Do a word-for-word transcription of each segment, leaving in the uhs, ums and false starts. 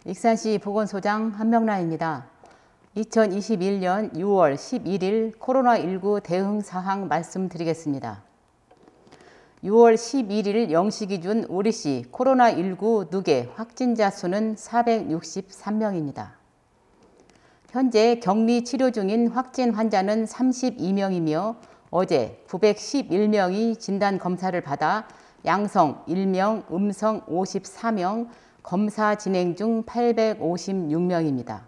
익산시 보건소장 한명라입니다. 이천이십일 년 유월 십일일 코로나십구 대응 사항 말씀드리겠습니다. 유월 십일일 영 시 기준 우리시 코로나십구 누계 확진자 수는 사백육십삼 명입니다. 현재 격리 치료 중인 확진 환자는 삼십이 명이며 어제 구백십일 명이 진단 검사를 받아 양성 일 명, 음성 오십사 명, 검사 진행 중 팔백오십육 명입니다.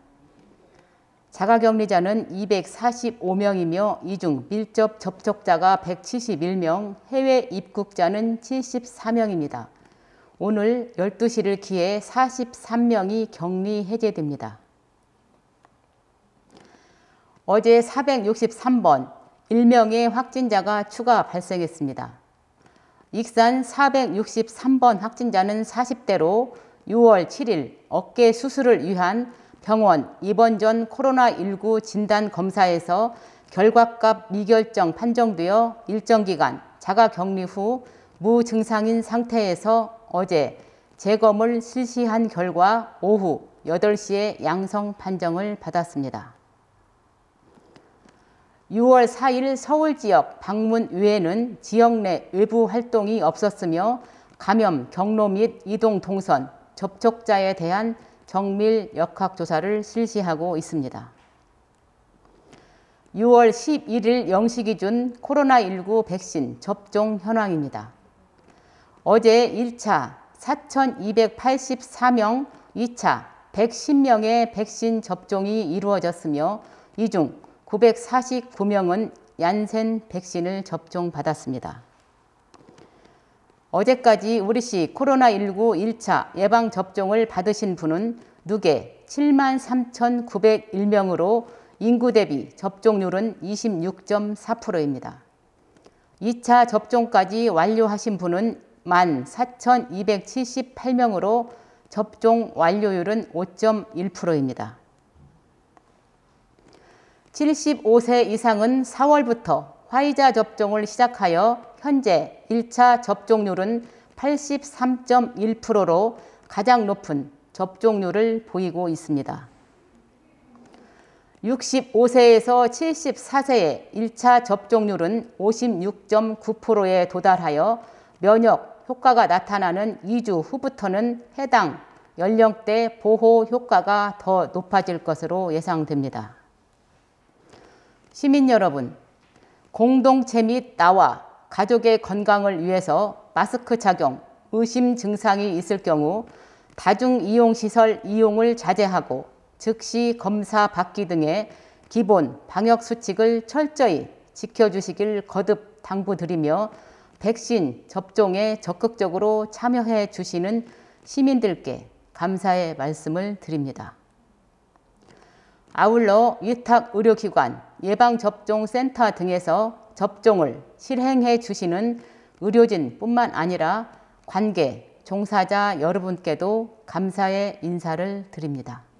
자가격리자는 이백사십오 명이며 이 중 밀접 접촉자가 백칠십일 명, 해외 입국자는 칠십사 명입니다. 오늘 열두 시를 기해 사십삼 명이 격리 해제됩니다. 어제 사백육십삼 번 일 명의 확진자가 추가 발생했습니다. 익산 사백육십삼 번 확진자는 사십 대로 유월 칠일 어깨 수술을 위한 병원 입원 전 코로나십구 진단 검사에서 결과값 미결정 판정되어 일정 기간 자가격리 후 무증상인 상태에서 어제 재검을 실시한 결과 오후 여덟 시에 양성 판정을 받았습니다. 유월 사일 서울 지역 방문 외에는 지역 내 외부 활동이 없었으며 감염 경로 및 이동 동선, 접촉자에 대한 정밀 역학조사를 실시하고 있습니다. 유월 십일일 영 시 기준 코로나십구 백신 접종 현황입니다. 어제 일 차 사천이백팔십사 명, 이 차 백십 명의 백신 접종이 이루어졌으며 이 중 구백사십구 명은 얀센 백신을 접종받았습니다. 어제까지 우리시 코로나십구 일 차 예방접종을 받으신 분은 누계 칠만 삼천구백일 명으로 인구 대비 접종률은 이십육 점 사 퍼센트입니다. 이 차 접종까지 완료하신 분은 만 사천이백칠십팔 명으로 접종 완료율은 오 점 일 퍼센트입니다. 칠십오 세 이상은 사월부터 화이자 접종을 시작하여 현재 일 차 접종률은 팔십삼 점 일 퍼센트로 가장 높은 접종률을 보이고 있습니다. 육십오 세에서 칠십사 세의 일 차 접종률은 오십육 점 구 퍼센트에 도달하여 면역 효과가 나타나는 이 주 후부터는 해당 연령대 보호 효과가 더 높아질 것으로 예상됩니다. 시민 여러분, 공동체 및 나와 가족의 건강을 위해서 마스크 착용, 의심 증상이 있을 경우 다중이용시설 이용을 자제하고 즉시 검사 받기 등의 기본 방역수칙을 철저히 지켜주시길 거듭 당부드리며 백신 접종에 적극적으로 참여해 주시는 시민들께 감사의 말씀을 드립니다. 아울러 위탁의료기관, 예방접종센터 등에서 접종을 실행해 주시는 의료진뿐만 아니라 관계, 종사자 여러분께도 감사의 인사를 드립니다.